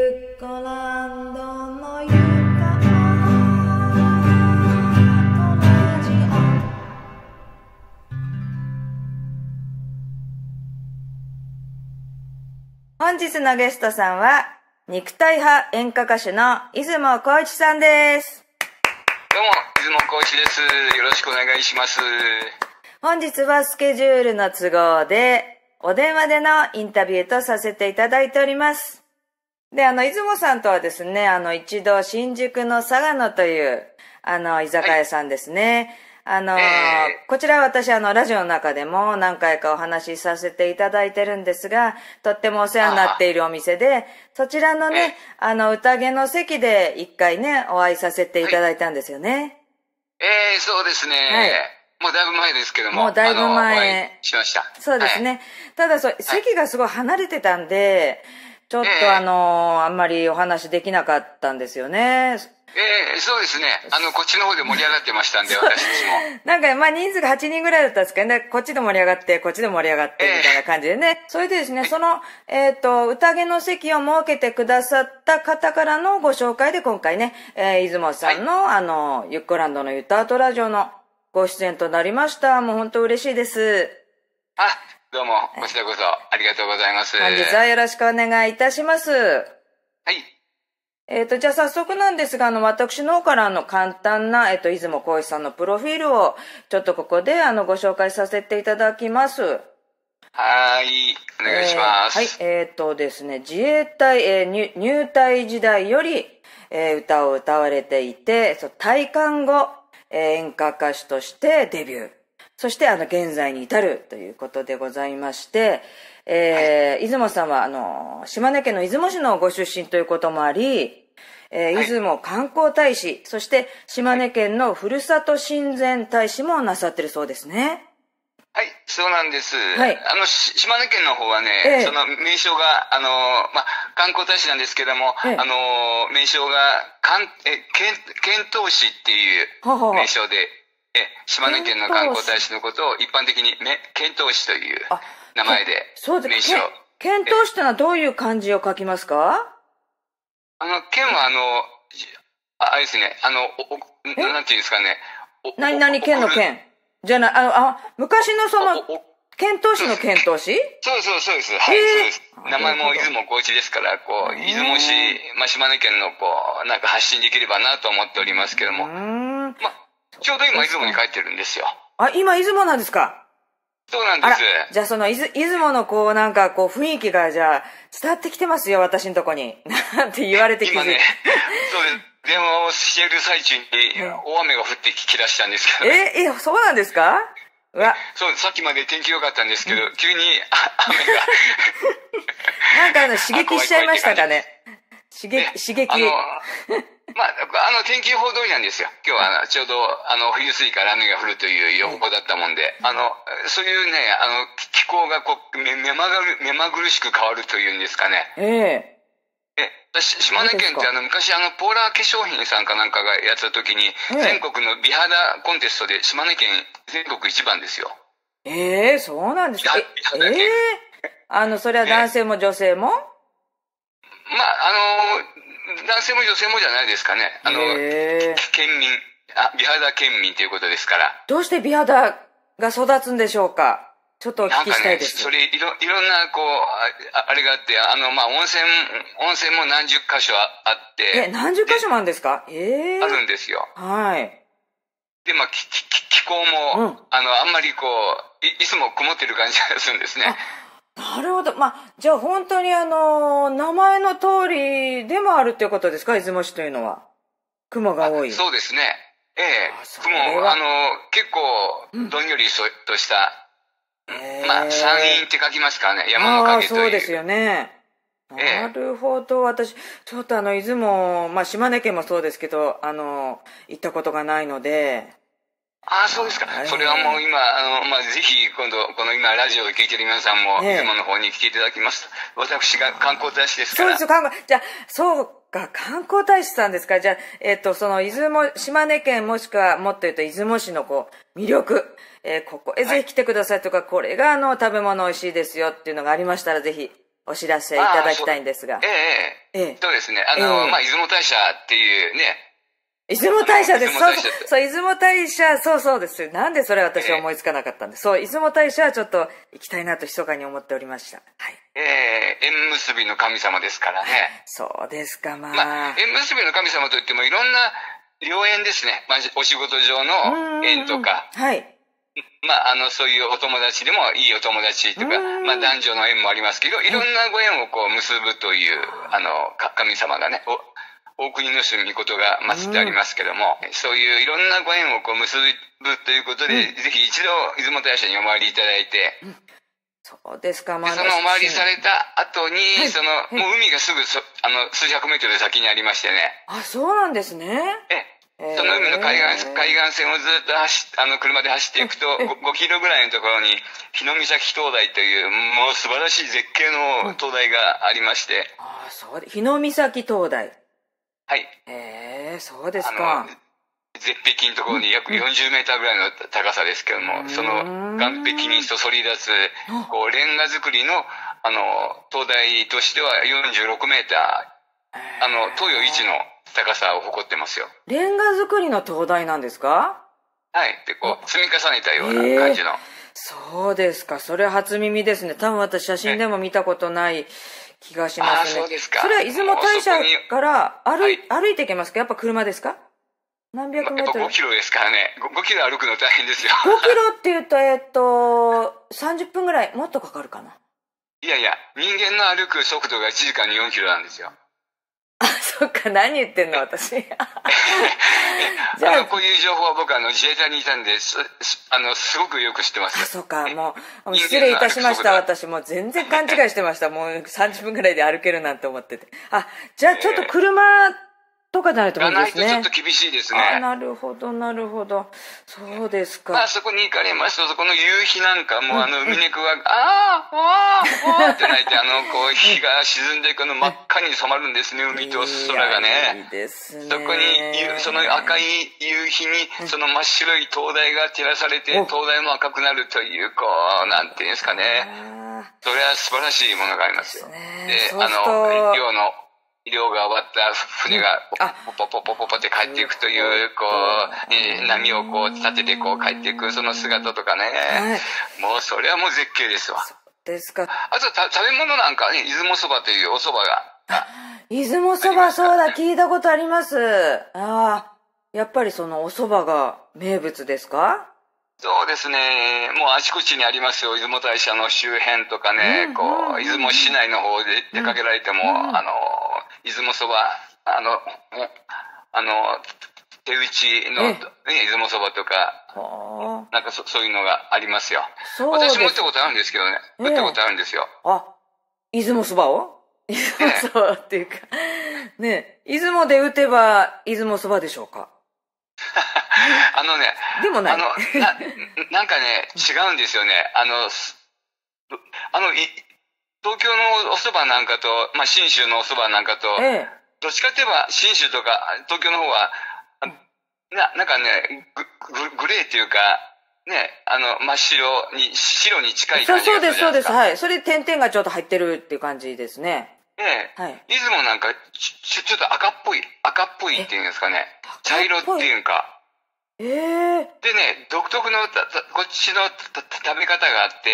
ッコランドのゆかとラジオ。本日のゲストさんは肉体派演歌歌手の出雲浩一さんです。 どうも、出雲浩一です。よろしくお願いします。 本日はスケジュールの都合でお電話でのインタビューとさせていただいております。で、出雲さんとはですね、一度新宿の佐賀野という居酒屋さんですね。こちらは私ラジオの中でも何回かお話しさせていただいてるんですが、とってもお世話になっているお店で、そちらのね、宴の席で一回ね、お会いさせていただいたんですよね。 そうですね。はい。もうだいぶ前ですけども。 もうだいぶ前。 お会いしました。 そうですね。はい、ただ席がすごい離れてたんで、ちょっとあんまりお話できなかったんですよね。 そうですね。こっちの方で盛り上がってましたんで、私たちも。 なんか、人数が8人ぐらいだったんですけどね、こっちで盛り上がって、こっちで盛り上がって、みたいな感じでね。それでですね、宴の席を設けてくださった方からのご紹介で今回ね、出雲さんの、ユッコランドのユタアートラジオのご出演となりました。もう本当嬉しいです。 どうも、こちらこそありがとうございます。 本日はよろしくお願いいたします。 はい。 じゃあ早速なんですが、私の方から簡単な、出雲浩一さんのプロフィールを、ちょっとここで、ご紹介させていただきます。 はい、お願いします。 はい、ですね、自衛隊、入隊時代より、歌を歌われていて、退官後、演歌歌手としてデビュー。そして現在に至るということでございまして、出雲さんは島根県の出雲市のご出身ということもあり、出雲観光大使、そして島根県のふるさと親善大使もなさってるそうですね。 はい、そうなんです。 はい、 島根県の方はね、その名称が、観光大使なんですけども、名称が、遣唐使っていう名称で、島根県の観光大使のことを一般的に遣唐使という名前で名称。 遣唐使というのはどういう漢字を書きますか？ 遣はあれですね、なんていうんですかね。 何県の県じゃない、昔の遣唐使の遣唐使？ そうです。はい、そうです。名前も出雲浩一ですから、出雲市、島根県のなんか発信できればなと思っておりますけども。ちょうど今出雲に帰ってるんですよ。 今出雲なんですか？ そうなんです。 じゃあ出雲のなんか雰囲気がじゃあ伝わってきてますよ、私のとこに。なんて言われて今ね、そうです。電話をしている最中に大雨が降ってきだしたんですけど。 そうなんですか？ そう、さっきまで天気良かったんですけど、急に雨が。なんか刺激しちゃいましたかね。刺激。 天気予報通りなんですよ。今日はちょうど冬過ぎから雨が降るという予報だったもんで、そういうね、気候が目まぐるしく変わるというんですかね。島根県って昔ポーラー化粧品さんかなんかがやってた時に、全国の美肌コンテストで島根県全国一番ですよ。 そうなんですか。それは男性も女性も？ 男性も女性もじゃないですかね。県民、美肌県民ということですから。 どうして美肌が育つんでしょうか？ちょっとお聞きしたいです。 それいろんなあれがあって、温泉も何十箇所あって。 何十箇所もあるんですか？あるんですよ。 はい。 で、気候も、あんまりいつも曇ってる感じがするんですね。 なるほど。じゃあ本当に名前の通りでもあるっていうことですか？出雲市というのは。雲が多い。 そうですね。雲、結構、どんよりとした、山陰って書きますからね、山の影という。 そうですよね。なるほど。私、ちょっと出雲、島根県もそうですけど、行ったことがないので。 そうですか。それはもう今、ぜひ今度、今ラジオを聞いてる皆さんも、出雲の方に来ていただきますと。私が観光大使ですから。 そうです、じゃあ、そうか、観光大使さんですか。じゃあ、島根県もしくはもっと言うと出雲市の魅力、ここへぜひ来てくださいとか、これが食べ物美味しいですよっていうのがありましたら、ぜひお知らせいただきたいんですが。 そうですね。出雲大社っていうね。 出雲大社です。そう、出雲大社、そうです。なんでそれ私は思いつかなかったんです。そう、出雲大社はちょっと行きたいなと密かに思っておりました。はい。 縁結びの神様ですからね。 そうですか、 縁結びの神様といってもいろんな良縁ですね。お仕事上の縁とか。 はい。 そういうお友達でもいいお友達とか、男女の縁もありますけど、いろんなご縁をこう結ぶという、神様がね、大国の主御事が祀ってありますけども、そういういろんなご縁をこう結ぶということで、ぜひ一度出雲大社にお参りいただいて、 そうですか、 そのお参りされた後に、もう海がすぐ数百メートル先にありましてね。 あ、そうなんですね。 その海の海岸線をずっと車で走っていくと、5キロぐらいのところに、日の岬灯台という、もう素晴らしい絶景の灯台がありまして。 日の岬灯台。 はい。 そうですか。 絶壁のところに約40メーターぐらいの高さですけども、その岸壁にそそり立つ、レンガ造りの、灯台としては46メーター、東洋一の高さを誇ってますよ。 レンガ造りの灯台なんですか？ はい。で、積み重ねたような感じの。 そうですか。それは初耳ですね。多分私写真でも見たことない気がしますね。 そうですか。 それは出雲大社から歩いていけますか？やっぱ車ですか？何百メートル？ 5キロですからね。5キロ歩くの大変ですよ。 5キロって言うと、30分ぐらい、もっとかかるかな。 いやいや、人間の歩く速度が1時間に4キロなんですよ。 そっか、何言ってんの、私。じゃあ、こういう情報は僕自衛隊にいたんで、すごくよく知ってます。 そうか、もう、失礼いたしました、私。もう全然勘違いしてました。もう30分ぐらいで歩けるなんて思ってて。じゃあちょっと車、とかじゃないと無理ですね。 ないとちょっと厳しいですね。 なるほど、なるほど。そうですか。 そこに行かれますと、そこの夕日なんかも、海猫が、わーって鳴いて、日が沈んでいく真っ赤に染まるんですね、海と空がね。 いいですね。 そこに、その赤い夕日に、その真っ白い灯台が照らされて、灯台も赤くなるという、なんていうんですかね。それは素晴らしいものがありますよ。で、漁が終わった船がポポポポポって帰っていくという、波を立てて帰っていくその姿とかね。もうそれはもう絶景ですわ。 そうですか。 あと食べ物なんかね、出雲そばというお蕎麦が。 出雲そば、そうだ、聞いたことあります。やっぱりそのお蕎麦が名物ですか？ そうですね。もうあちこちにありますよ。出雲大社の周辺とかね、出雲市内の方で出かけられても、出雲そば、手打ちの、出雲そばとか、なんかそういうのがありますよ。私も打ったことあるんですけどね。打ったことあるんですよ。 出雲そばを？出雲そばっていうか、ね、出雲で打てば出雲そばでしょうか？でもない。 なんかね、違うんですよね。東京のお蕎麦なんかと、信州のお蕎麦なんかと、どっちかといえば信州とか東京の方は、なんかね、グレーっていうか、ね、真っ白に近い感じがするじゃないですか。 そうです。はい。それ点々がちょっと入ってるっていう感じですね。 出雲なんか、ちょっと赤っぽいっていうんですかね。茶色っていうか。でね、独特のこっちの食べ方があって、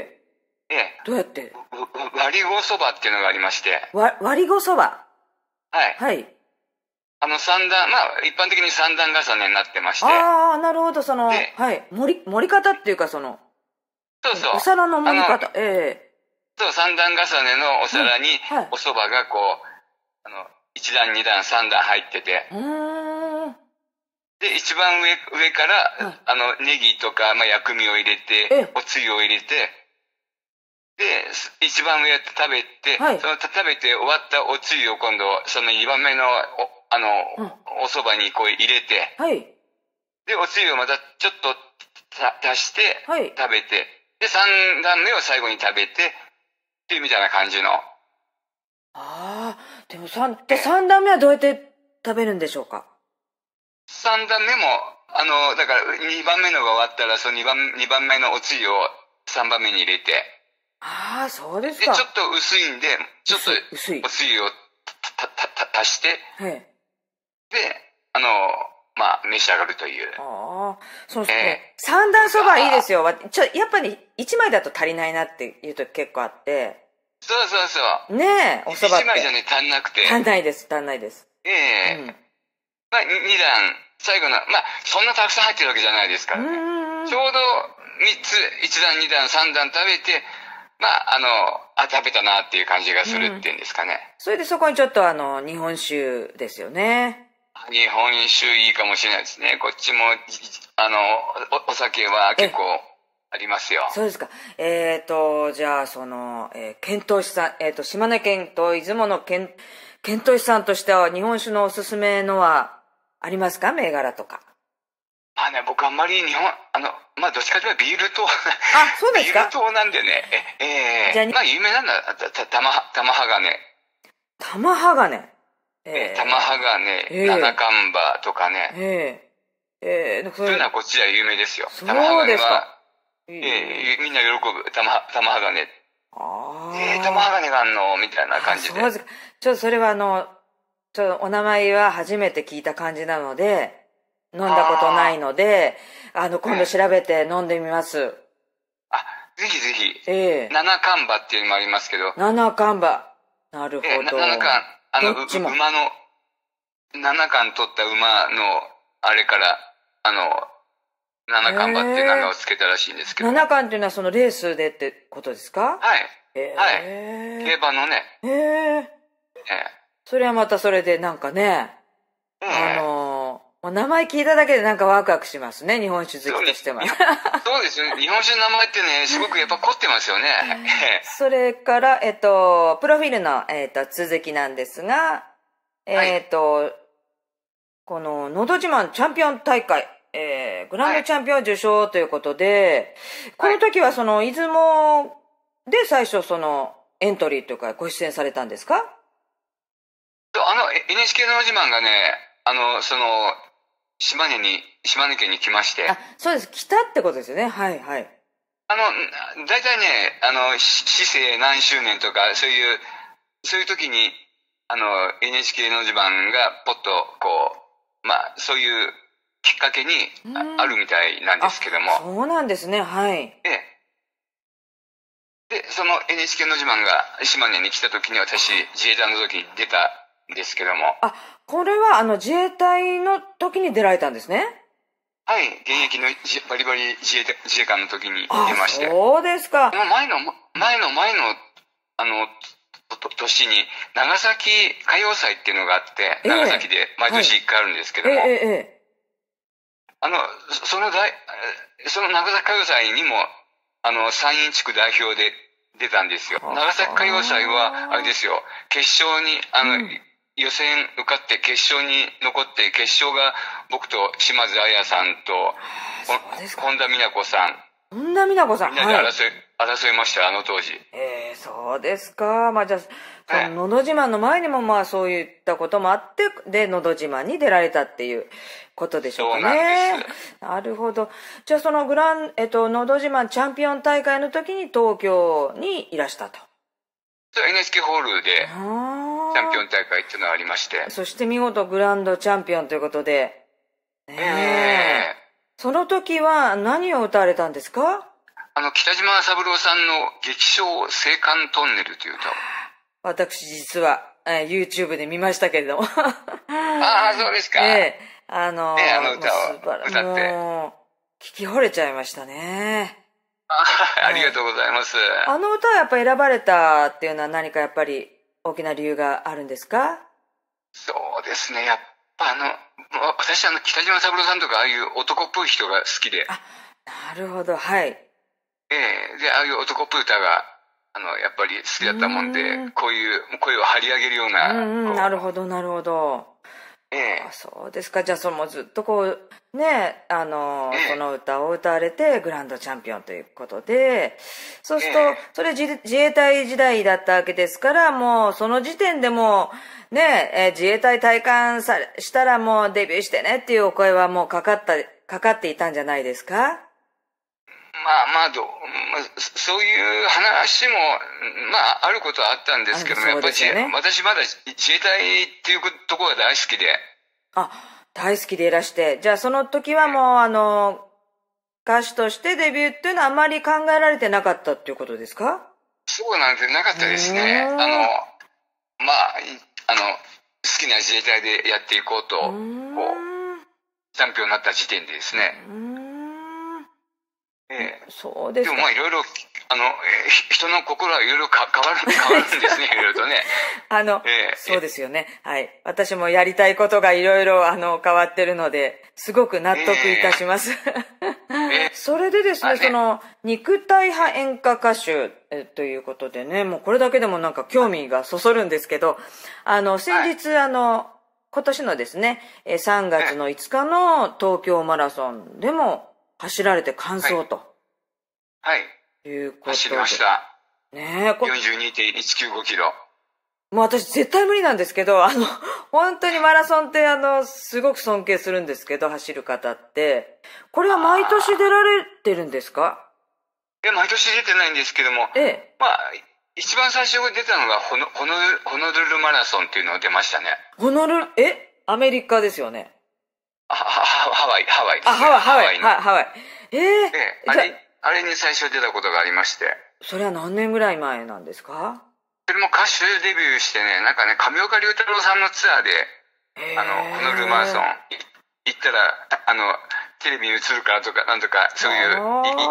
どうやって？ 割りごそばっていうのがありまして。 割りごそば？ はい。三段、一般的に三段重ねになってまして。 なるほど、盛り方っていうかそう。 お皿の盛り方。 そう、三段重ねのお皿に、お蕎麦が一段、二段、三段入ってて。で、一番上から、ネギとか、薬味を入れて、おつゆを入れて、で、一番上食べて、その食べて終わったおつゆを今度、その2番目の、お蕎麦に入れて、で、おつゆをまたちょっと足して、食べて、で、3段目を最後に食べて、っていうみたいな感じの。 でも3段目はどうやって食べるんでしょうか ？3段目も、だから2番目のが終わったら、その2番目のおつゆを3番目に入れて。 ああ、そうですで、 か。 ちょっと薄いんで、ちょっと薄い。 おつゆを足して、 はい。 で、召し上がるという。 ああ、そうそう。三段そばいいですよ。やっぱり一枚だと足りないなっていう時結構あって。 そうそうそう。 ねえ、おそばって。 一枚じゃね、足んなくて。 足んないです、足んないです。 ええ。二段、最後の、そんなたくさん入ってるわけじゃないですからね。ちょうど三つ、一段、二段、三段食べて、食べたなっていう感じがするっていうんですかね。 それでそこにちょっと日本酒ですよね。 日本酒いいかもしれないですね。こっちも、お酒は結構ありますよ。 そうですか。じゃあ、遣唐使さん、島根県と出雲の遣唐使さんとしては日本酒のおすすめのはありますか？銘柄とか。 僕あんまり日本、どっちかというとビール糖。 あ、そうですか？ ビール糖なんでね。じゃあ、有名なんだ、玉鋼。 玉鋼。 玉鋼、七冠馬とかね。そういうのはこっちでは有名ですよ。玉鋼は、みんな喜ぶ。玉鋼。玉鋼があんのみたいな感じで。 そうですか。ちょっとそれはちょっとお名前は初めて聞いた感じなので、飲んだことないので、今度調べて飲んでみます。 ぜひぜひ。七冠馬っていうのもありますけど。 七冠馬。なるほど。 七冠、馬の、七冠取った馬の、あれから、七冠馬っていう名前を付けたらしいんですけど。 七冠っていうのはそのレースでってことですか？ はい。競馬のね。 それはまたそれでなんかね、名前聞いただけでなんかワクワクしますね、日本酒好きとしても。 そうですよね。日本酒の名前ってね、すごくやっぱ凝ってますよね。 それから、プロフィールの、続きなんですが、この、のど自慢チャンピオン大会、グランドチャンピオン受賞ということで、この時はその、出雲で最初エントリーというかご出演されたんですか？ NHK のど自慢がね、島根県に来まして。 そうです。来たってことですよね。はいはい。 大体ね、市政何周年とか、そういう時に、NHK のど自慢がポッと、そういうきっかけにあるみたいなんですけども。 そうなんですね。はい。 で、その NHK のど自慢が島根に来た時に私、自衛隊の時に出たんですけども。 これは自衛隊の時に出られたんですね。 はい、現役のバリバリ自衛官の時に出まして。 そうですか。 前の年に長崎歌謡祭っていうのがあって、長崎で毎年1回あるんですけども、その長崎歌謡祭にも山陰地区代表で出たんですよ。長崎歌謡祭はあれですよ、決勝に予選受かって決勝に残って、決勝が僕と島津亜矢さんと本田美奈子さん。 本田美奈子さん。 みんなで争いました、あの当時。 そうですか。じゃあ、のど自慢の前にもそういったこともあって、で、のど自慢に出られたっていうことでしょうかね。そうなんです。なるほど。じゃあ、そののど自慢チャンピオン大会の時に東京にいらしたと。 NHK ホールで、チャンピオン大会っていうのがありまして。 そして見事グランドチャンピオンということで。その時は何を歌われたんですか？ 北島三郎さんの激唱青函トンネルという歌を。 私実は、YouTube で見ましたけれども。 そうですか。 あの歌を歌って。もう、聞き惚れちゃいましたね。 ありがとうございます。 あの歌はやっぱ選ばれたっていうのは何かやっぱり大きな理由があるんですか？ そうですね。やっぱ私北島三郎さんとかああいう男っぽい人が好きで。 なるほど、はい。 で、ああいう男っぽい歌が、やっぱり好きだったもんで、こういう声を張り上げるような。 なるほど、なるほど。そうですか。じゃあ、もうずっとこう、ね、その歌を歌われて、グランドチャンピオンということで、そうすると、それ自衛隊時代だったわけですから、もう、その時点でもう、ね、自衛隊退官したらもうデビューしてねっていうお声はもうかかっていたんじゃないですか？ そういう話も、あることはあったんですけども、やっぱり、私まだ自衛隊っていうところが大好きで。 大好きでいらして。じゃあその時はもう、歌手としてデビューっていうのはあまり考えられてなかったっていうことですか？ そうなんてなかったですね。好きな自衛隊でやっていこうと、チャンピオンになった時点でですね。 そうですか。 でもいろいろ、人の心はいろいろ変わるんですね、いろいろとね。 そうですよね。はい。私もやりたいことがいろいろ変わってるので、すごく納得いたします。それでですね、肉体派演歌歌手ということでね、もうこれだけでもなんか興味がそそるんですけど、先日、今年のですね、3月の5日の東京マラソンでも走られて完走と。 はい。 いうことで。 走りました。 ねえ。 42.195 キロ。 もう私絶対無理なんですけど、本当にマラソンってすごく尊敬するんですけど、走る方って。これは毎年出られてるんですか？ 毎年出てないんですけども、一番最初に出たのがホノルルマラソンっていうのを出ましたね。 アメリカですよね。 ハワイですね。 ハワイ。 あれに最初出たことがありまして。 それは何年ぐらい前なんですか？ それも歌手デビューしてね、上岡龍太郎さんのツアーで、ホノルルマラソン行ったら、テレビに映るからとか、なんとか、そういう、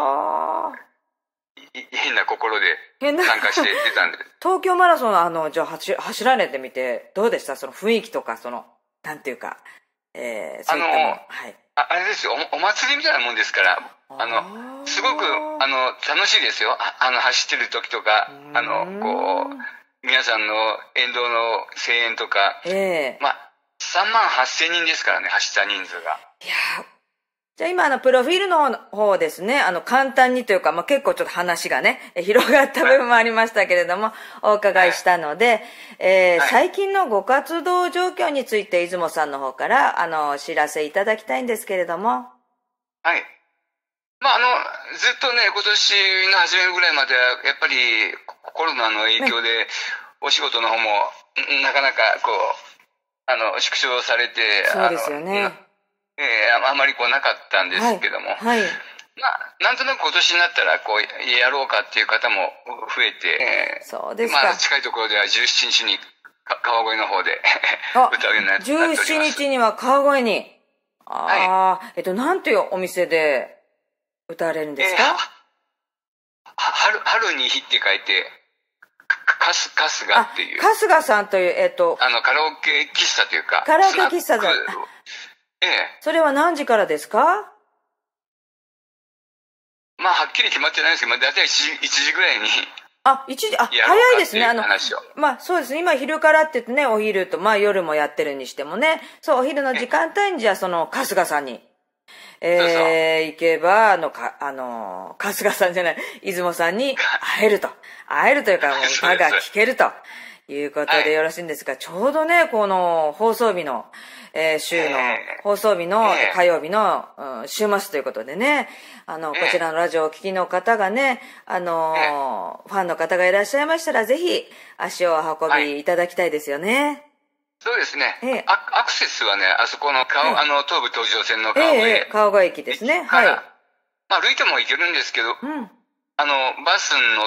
変な心で参加して出たんで。 東京マラソンじゃあ走られてみて、どうでした？その雰囲気とか、なんていうか、そういったもの。はい。 あれですよ、お祭りみたいなもんですから、すごく、楽しいですよ。走ってる時とか、皆さんの沿道の声援とか、3万8000人ですからね、走った人数が。 いやじゃあ今プロフィールの方ですね、簡単にというか、結構ちょっと話がね、広がった部分もありましたけれども、お伺いしたので、最近のご活動状況について、出雲さんの方から、お知らせいただきたいんですけれども。 はい。ずっとね、今年の初めぐらいまでは、やっぱりコロナの影響で、お仕事の方も、なかなか縮小されて、 そうですよね。 あまりなかったんですけども、なんとなく今年になったら、やろうかっていう方も増えて、 そうですか。 近いところでは17日に川越の方で歌うようになっております。 17日には川越に。なんていうお店で歌われるんですか？ 春に日って書いて、春日っていう。 春日さんという、 カラオケ喫茶というか。 カラオケ喫茶で。それは何時からですか？ はっきり決まってないんですけど、だいたい1時ぐらいに。 1時、早いですね。そうですね。今昼からって言ってね、お昼と、夜もやってるにしてもね、そう、お昼の時間帯に、じゃあ春日さんに、行けば、春日さんじゃない、出雲さんに会えるというか、歌が聴けるということでよろしいんですが、ちょうどね、この放送日の、週の放送日の火曜日の、週末ということでね、こちらのラジオをお聞きの方がね、ファンの方がいらっしゃいましたら、ぜひ足をお運びいただきたいですよね。 そうですね。アクセスはね、あそこの東武東上線の川越駅ですね。はい。 歩いても行けるんですけど、バスに乗って、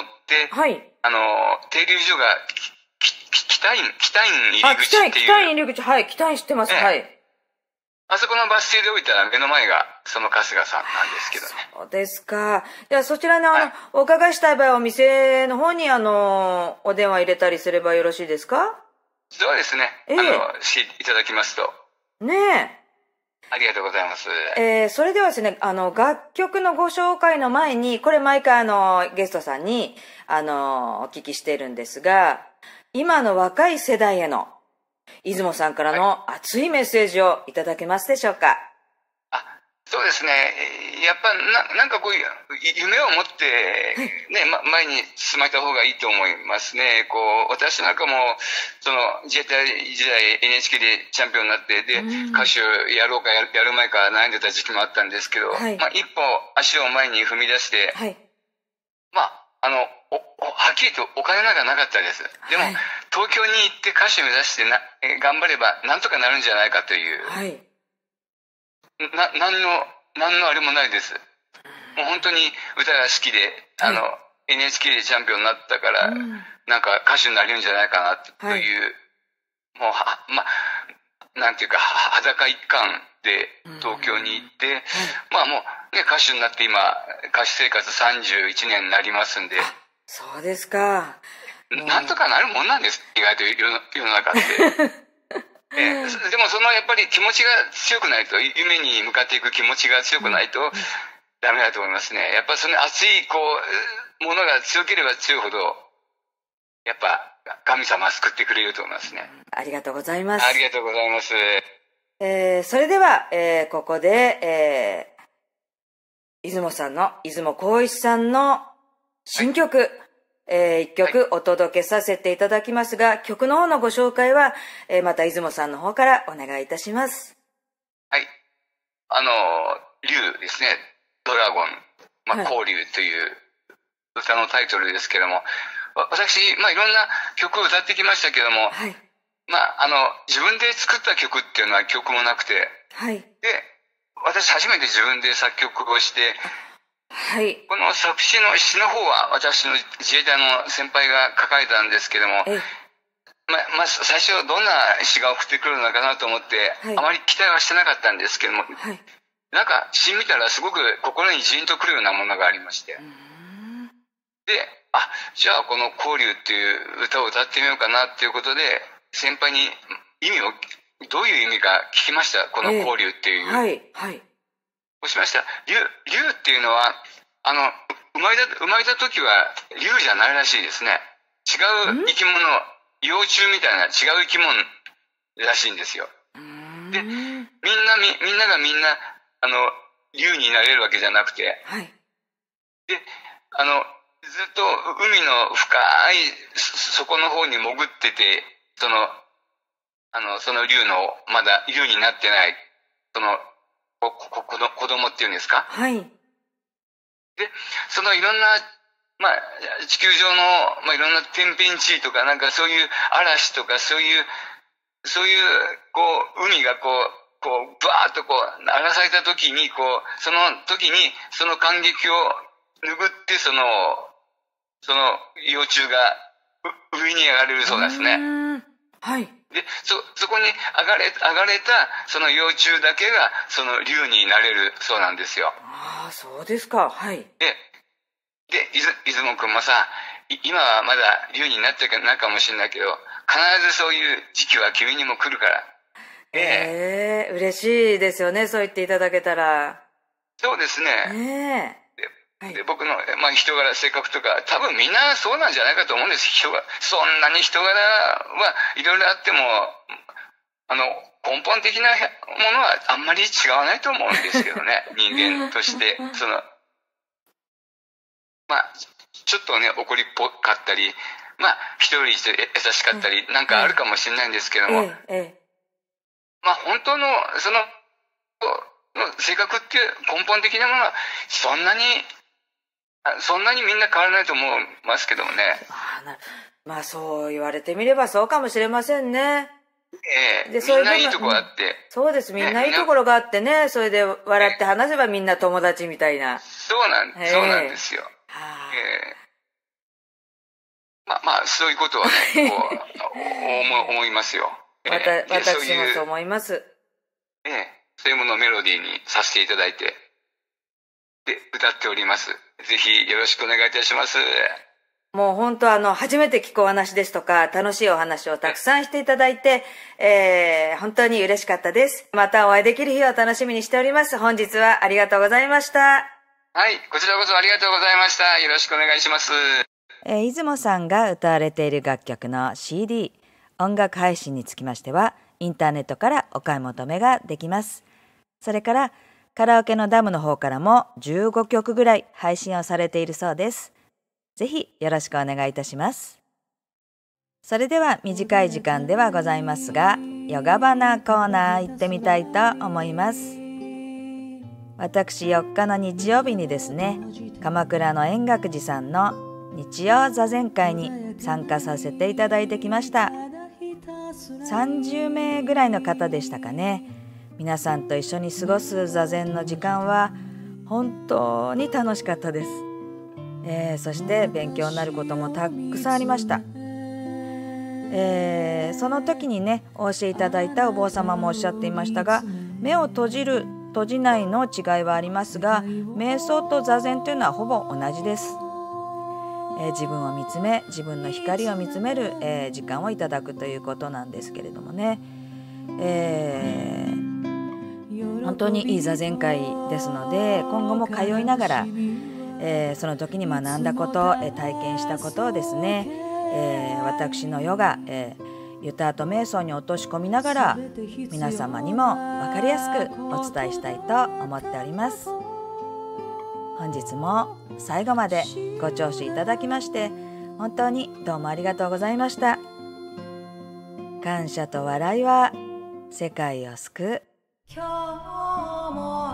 停留所が北院入り口っていう。 北院入り口、はい、北院知ってます、はい。 あそこのバス停で降りたら目の前がその春日さんなんですけどね。 そうですか。ではそちらのお伺いしたい場合はお店の方にお電話入れたりすればよろしいですか？ そうですね。していただきますと。 ねえ。 ありがとうございます。 それではですね、楽曲のご紹介の前に、これ毎回ゲストさんに、お聞きしているんですが、今の若い世代への、出雲さんからの熱いメッセージをいただけますでしょうか？ そうですね。やっぱなんかこういう夢を持ってね、前に進まれた方がいいと思いますね。こう私なんかもその自衛隊時代 NHK でチャンピオンになってで、歌手やろうかやる前か悩んでた時期もあったんですけど、 はい、 一歩足を前に踏み出して、 はい、 はっきりとお金なんかなかったです。でも、はい、東京に行って歌手目指して頑張ればなんとかなるんじゃないかという。はい。何のあれもないです。もう本当に歌が好きで、NHK でチャンピオンになったから、なんか歌手になれるんじゃないかなという、もうなんていうか、裸一貫で東京に行って、もうね、歌手になって今、歌手生活31年になりますんで。 そうですか。 なんとかなるもんなんです、意外と世の中って。でもやっぱり気持ちが強くないと、夢に向かっていく気持ちが強くないとダメだと思いますね。やっぱその熱いものが強ければ強いほど、やっぱ神様は救ってくれると思いますね。 ありがとうございます。 ありがとうございます。 それでは、ここで、出雲浩一さんの新曲、一曲お届けさせていただきますが、曲の方のご紹介は、また出雲さんの方からお願いいたします。 はい。竜ですね。ドラゴン、光竜という歌のタイトルですけども、私、いろんな曲を歌ってきましたけども、はい。自分で作った曲っていうのは曲もなくて、はい。で、私初めて自分で作曲をして、はい。この作詞の詩の方は私の自衛隊の先輩が書かれたんですけども、最初どんな詩が送ってくるのかなと思って、はい、あまり期待はしてなかったんですけども、はい、なんか詩見たらすごく心にジーンとくるようなものがありまして、で、じゃあこの光竜っていう歌を歌ってみようかなっていうことで、先輩にどういう意味か聞きました、この光竜っていう。はい、はい。そうしましたら、竜っていうのは、生まれた時は竜じゃないらしいですね。違う生き物、幼虫みたいな違う生き物らしいんですよ。で、みんなが竜になれるわけじゃなくて、はい。で、ずっと海の深い底の方に潜ってて、その竜の、まだ竜になってない、子供っていうんですか？はい。で、いろんな、地球上の、いろんな天変地異とか、なんかそういう嵐とか、そういう、海がバーッと荒らされた時に、その時に、その感激を拭って、その幼虫が上に上がれるそうですね。はい。で、そこに上がれた、その幼虫だけが、その竜になれるそうなんですよ。ああ、そうですか。はい。で、出雲くんもさ、今はまだ竜になってないかもしれないけど、必ずそういう時期は君にも来るから。嬉しいですよね、そう言っていただけたら。そうですね。で、僕の、人柄、性格とか、多分みんなそうなんじゃないかと思うんです。そんなに人柄はいろいろあっても、根本的なものはあんまり違わないと思うんですけどね、人間として。ちょっとね、怒りっぽかったり、人より優しかったり、なんかあるかもしれないんですけども、本当の、性格っていう根本的なものは、そんなにみんな変わらないと思いますけどもね。そう言われてみればそうかもしれませんね。でみんないいところがあって。そうです、みんないいところがあってね、それで笑って話せばみんな友達みたいな。そうなんですよ。そういうことはね、思いますよ。私もそう思います。そういうものをメロディーにさせていただいて、で、歌っております。ぜひよろしくお願いいたします。もう本当初めて聞くお話ですとか、楽しいお話をたくさんしていただいて、本当に嬉しかったです。またお会いできる日を楽しみにしております。本日はありがとうございました。はい、こちらこそありがとうございました。よろしくお願いします。出雲さんが歌われている楽曲の CD、音楽配信につきましては、インターネットからお買い求めができます。それから、 カラオケのダムの方からも15曲ぐらい配信をされているそうです。ぜひよろしくお願いいたします。それでは短い時間ではございますが、ヨガバナコーナー行ってみたいと思います。私4日の日曜日にですね、鎌倉の円覚寺さんの日曜座禅会に参加させていただいてきました。30名ぐらいの方でしたかね。皆さんと一緒に過ごす座禅の時間は本当に楽しかったです。そして勉強になることもたくさんありました。その時にね、お教えいただいたお坊様もおっしゃっていましたが、目を閉じる閉じないの違いはありますが、瞑想と座禅というのはほぼ同じです。自分を見つめ、自分の光を見つめる、時間をいただくということなんですけれどもね、本当にいい座禅会ですので、今後も通いながら、その時に学んだこと、体験したことをですね、私のヨガ、ユタート瞑想に落とし込みながら皆様にも分かりやすくお伝えしたいと思っております。本日も最後までご聴取いただきまして本当にどうもありがとうございました。感謝と笑いは世界を救う。今日も